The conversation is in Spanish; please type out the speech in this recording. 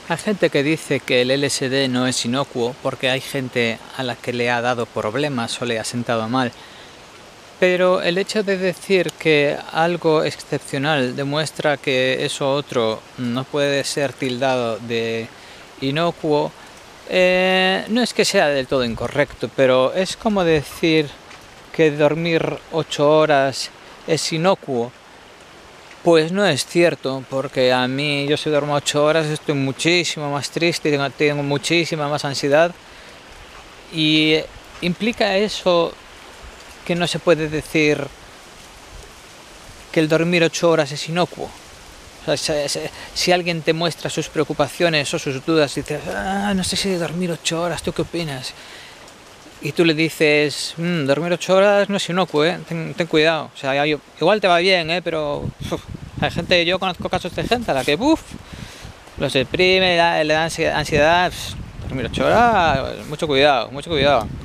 Hay gente que dice que el LSD no es inocuo porque hay gente a la que le ha dado problemas o le ha sentado mal. Pero el hecho de decir que algo excepcional demuestra que eso otro no puede ser tildado de inocuo, no es que sea del todo incorrecto, pero es como decir que dormir 8 horas es inocuo. Pues no es cierto, porque a mí yo si duermo 8 horas estoy muchísimo más triste, tengo muchísima más ansiedad y implica eso que no se puede decir que el dormir 8 horas es inocuo. O sea, si alguien te muestra sus preocupaciones o sus dudas y dices, no sé si dormir 8 horas, ¿tú qué opinas? Y tú le dices, dormir 8 horas no es inocuo, ten cuidado. O sea, igual te va bien, pero hay gente, yo conozco casos de gente a la que los deprime, le da ansiedad. Dormir 8 horas, mucho cuidado, mucho cuidado.